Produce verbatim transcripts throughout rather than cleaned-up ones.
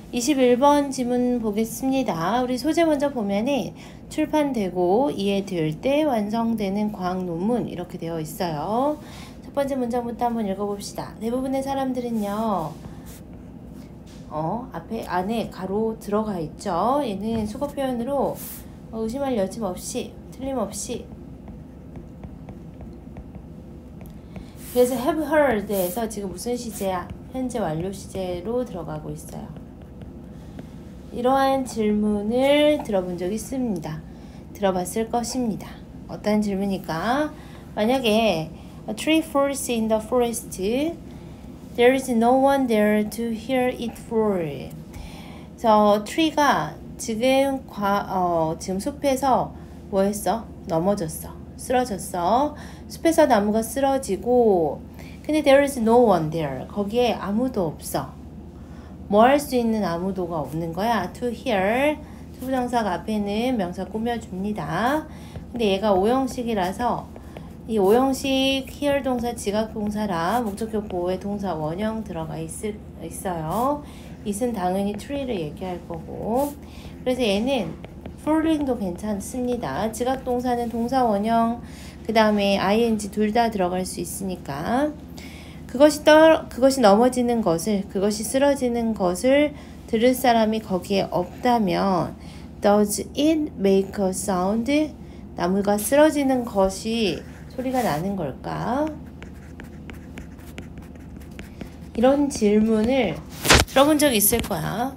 이십일 번 지문 보겠습니다. 우리 소재 먼저 보면은 출판되고 이해될 때 완성되는 과학 논문 이렇게 되어 있어요. 첫 번째 문장부터 한번 읽어봅시다. 대부분의 사람들은요, 어, 앞에 안에 가로 들어가 있죠. 얘는 수거 표현으로 어, 의심할 여지 없이, 틀림없이. 그래서 have heard에서 지금 무슨 시제야? 현재 완료 시제로 들어가고 있어요. 이러한 질문을 들어본 적 있습니다. 들어봤을 것입니다. 어떤 질문일까? 만약에 a tree falls in the forest, there is no one there to hear it fall. 그래서 tree가 지금 과, 어, 지금 숲에서 뭐 했어? 넘어졌어. 쓰러졌어. 숲에서 나무가 쓰러지고, 근데 there is no one there. 거기에 아무도 없어. 뭐 할 수 있는 아무도가 없는 거야. to hear. 투부정사가 앞에는 명사 꾸며줍니다. 근데 얘가 오형식이라서 이 오형식 hear 동사 지각 동사라 목적격 보호의 동사 원형 들어가 있을, 있어요. it은 당연히 tree를 얘기할 거고. 그래서 얘는 falling도 괜찮습니다. 지각 동사는 동사 원형 그 다음에 ing 둘 다 들어갈 수 있으니까 그것이 떨 그것이 넘어지는 것을 그것이 쓰러지는 것을 들을 사람이 거기에 없다면 does it make a sound? 나무가 쓰러지는 것이 소리가 나는 걸까? 이런 질문을 들어본 적 있을 거야.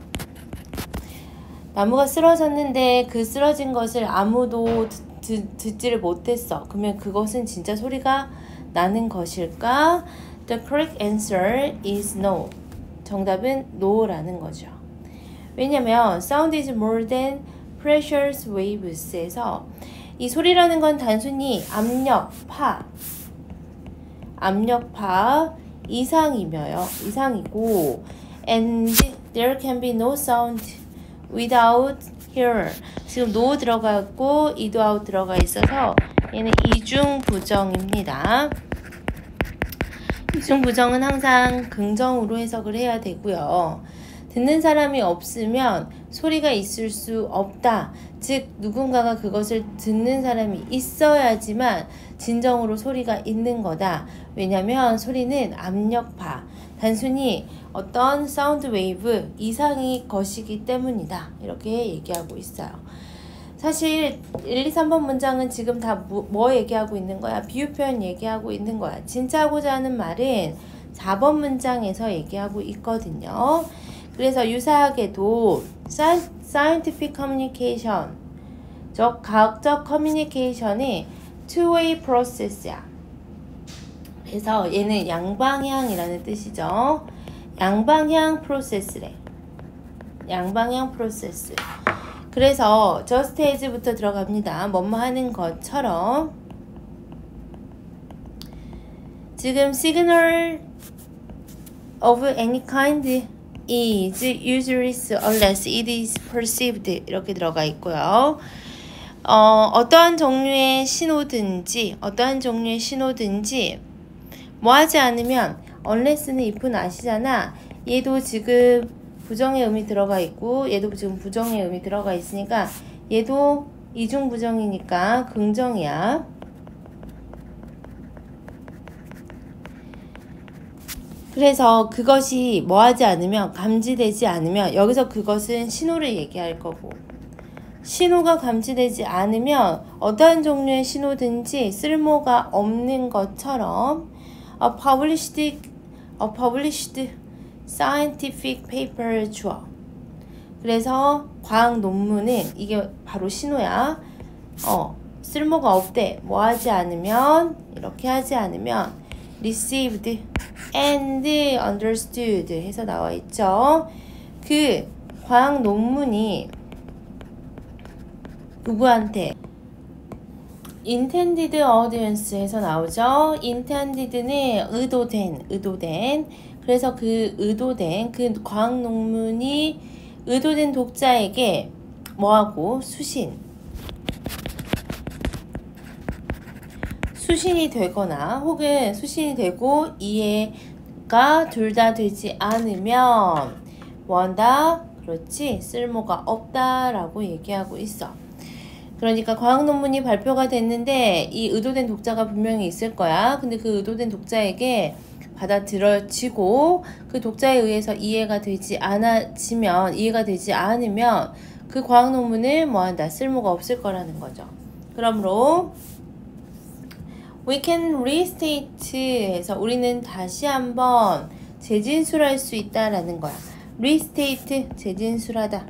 나무가 쓰러졌는데 그 쓰러진 것을 아무도 듣, 듣, 듣지를 못했어. 그러면 그것은 진짜 소리가 나는 것일까? The correct answer is no. 정답은 no라는 거죠. 왜냐면 sound is more than pressure waves에서 이 소리라는 건 단순히 압력, 파, 압력파 이상이며요. 이상이고 and there can be no sound without hearer. 지금 no 들어가 있고 이도 out 들어가 있어서 얘는 이중 부정입니다. 이중 부정은 항상 긍정으로 해석을 해야 되고요. 듣는 사람이 없으면 소리가 있을 수 없다. 즉 누군가가 그것을 듣는 사람이 있어야지만 진정으로 소리가 있는 거다. 왜냐면 소리는 압력파, 단순히 어떤 사운드 웨이브 이상의 것이기 때문이다. 이렇게 얘기하고 있어요. 사실 일, 이, 삼 번 문장은 지금 다 뭐 얘기하고 있는 거야? 비유 표현 얘기하고 있는 거야. 진짜 하고자 하는 말은 사 번 문장에서 얘기하고 있거든요. 그래서 유사하게도 scientific communication, 즉 과학적 커뮤니케이션이 two-way process야. 그래서 얘는 양방향이라는 뜻이죠. 양방향 프로세스래. 양방향 프로세스. 그래서 just as부터 들어갑니다. 뭐뭐 하는 것처럼. 지금 signal of any kind is useless unless it is perceived 이렇게 들어가 있고요. 어, 어떠한 종류의 신호든지 어떠한 종류의 신호든지 뭐 하지 않으면 unless는 if는 아시잖아. 얘도 지금 부정의 의미 들어가 있고 얘도 지금 부정의 의미 들어가 있으니까 얘도 이중 부정이니까 긍정이야. 그래서 그것이 뭐 하지 않으면 감지되지 않으면 여기서 그것은 신호를 얘기할 거고 신호가 감지되지 않으면 어떠한 종류의 신호든지 쓸모가 없는 것처럼 a published, a published scientific paper 주어. 그래서 과학 논문은 이게 바로 신호야. 어, 쓸모가 없대. 뭐 하지 않으면 이렇게 하지 않으면 received and understood 해서 나와 있죠. 그 과학 논문이 누구한테? intended audience에서 나오죠. intended는 의도된, 의도된. 그래서 그 의도된 그 과학 논문이 의도된 독자에게 뭐하고? 수신. 수신이 되거나 혹은 수신이 되고 이해가 둘 다 되지 않으면 원다 그렇지? 쓸모가 없다라고 얘기하고 있어. 그러니까 과학 논문이 발표가 됐는데 이 의도된 독자가 분명히 있을 거야. 근데 그 의도된 독자에게 받아들여지고 그 독자에 의해서 이해가 되지 않아지면, 이해가 되지 않으면 그 과학 논문은 뭐한다? 쓸모가 없을 거라는 거죠. 그러므로 we can restate 해서 우리는 다시 한번 재진술할 수 있다라는 거야. restate, 재진술하다.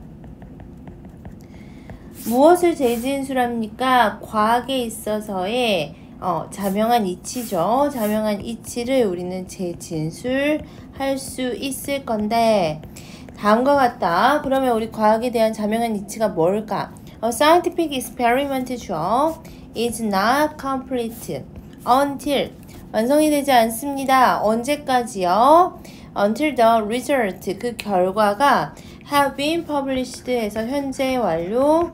무엇을 재진술합니까? 과학에 있어서의 어, 자명한 이치죠. 자명한 이치를 우리는 재진술할 수 있을 건데 다음과 같다. 그러면 우리 과학에 대한 자명한 이치가 뭘까? A scientific experiment 죠. is not complete until 완성이 되지 않습니다. 언제까지요? Until the result 그 결과가 have been published 해서 현재 완료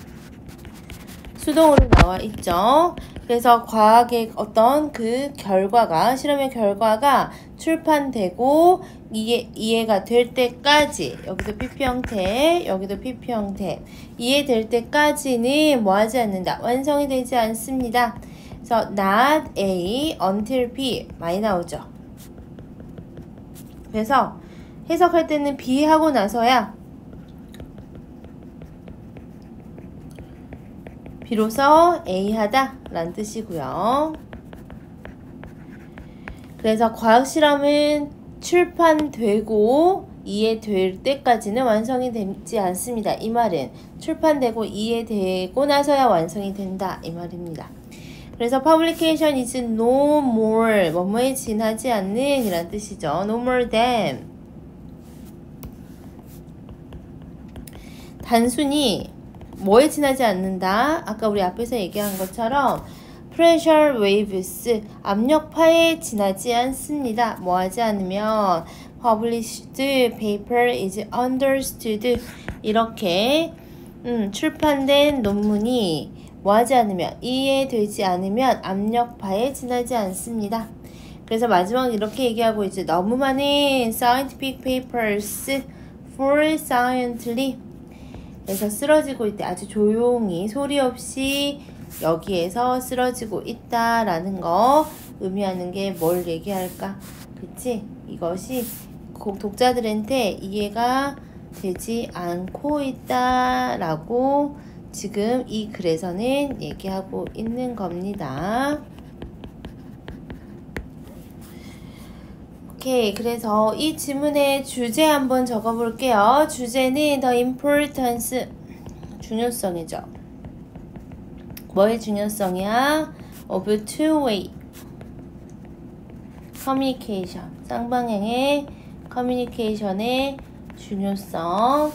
수동으로 나와 있죠. 그래서 과학의 어떤 그 결과가, 실험의 결과가 출판되고 이해, 이해가 될 때까지, 여기도 피피 형태, 여기도 피피 형태, 이해될 때까지는 뭐 하지 않는다? 완성이 되지 않습니다. 그래서 not A until B 많이 나오죠. 그래서 해석할 때는 B 하고 나서야 비로소 A 하다 라는 뜻이고요. 그래서 과학실험은 출판되고 이해될 때까지는 완성이 되지 않습니다. 이 말은 출판되고 이해되고 나서야 완성이 된다 이 말입니다. 그래서 publication is no more 뭐뭐에 지나지 않는 이란 뜻이죠. no more than 단순히 뭐에 지나지 않는다? 아까 우리 앞에서 얘기한 것처럼 pressure waves 압력파에 지나지 않습니다. 뭐 하지 않으면 published paper is understood 이렇게 음, 출판된 논문이 뭐 하지 않으면 이해되지 않으면 압력파에 지나지 않습니다. 그래서 마지막 이렇게 얘기하고 있죠. 너무 많은 scientific papers for scientially 그래서 쓰러지고 있대. 아주 조용히 소리 없이 여기에서 쓰러지고 있다라는 거 의미하는 게 뭘 얘기할까? 그치? 이것이 독자들한테 이해가 되지 않고 있다라고 지금 이 글에서는 얘기하고 있는 겁니다. 오케이, 그래서 이 지문의 주제 한번 적어볼게요. 주제는 the importance, 중요성이죠. 뭐의 중요성이야? of two-way communication, 쌍방향의 커뮤니케이션의 중요성.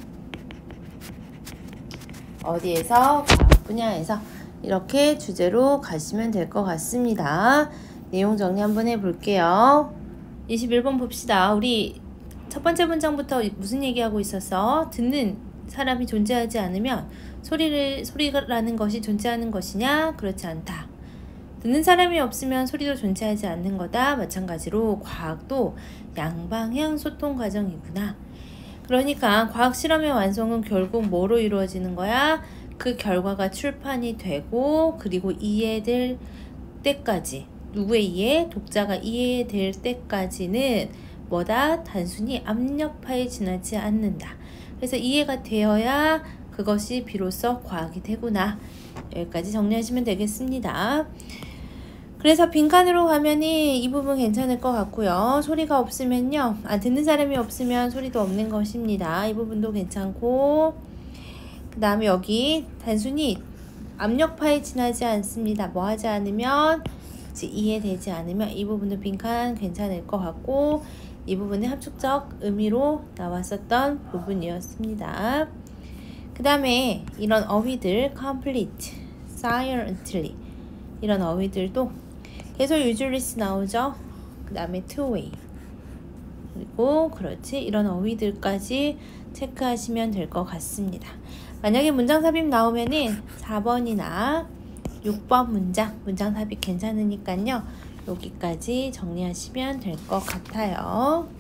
어디에서? 과학 분야에서. 이렇게 주제로 가시면 될 것 같습니다. 내용 정리 한번 해볼게요. 이십일 번 봅시다. 우리 첫 번째 문장부터 무슨 얘기하고 있었어? 듣는 사람이 존재하지 않으면 소리를, 소리라는 것이 존재하는 것이냐? 그렇지 않다. 듣는 사람이 없으면 소리도 존재하지 않는 거다. 마찬가지로 과학도 양방향 소통 과정이구나. 그러니까 과학 실험의 완성은 결국 뭐로 이루어지는 거야? 그 결과가 출판이 되고 그리고 이해될 때까지, 누구의 이해? 독자가 이해될 때까지는 뭐다? 단순히 압력파에 지나지 않는다. 그래서 이해가 되어야 그것이 비로소 과학이 되구나. 여기까지 정리하시면 되겠습니다. 그래서 빈칸으로 가면은 이 부분 괜찮을 것 같고요. 소리가 없으면요. 아, 듣는 사람이 없으면 소리도 없는 것입니다. 이 부분도 괜찮고, 그 다음에 여기 단순히 압력파에 지나지 않습니다. 뭐 하지 않으면, 이해되지 않으면 이 부분도 빈칸 괜찮을 것 같고, 이 부분은 합축적 의미로 나왔었던 부분이었습니다. 그 다음에 이런 어휘들 complete, silently 이런 어휘들도 계속 usually's 나오죠. 그 다음에 two-way 그리고 그렇지 이런 어휘들까지 체크하시면 될 것 같습니다. 만약에 문장 삽입 나오면은 사 번이나 육 번 문장 문장 삽입 괜찮으니까요. 여기까지 정리하시면 될 것 같아요.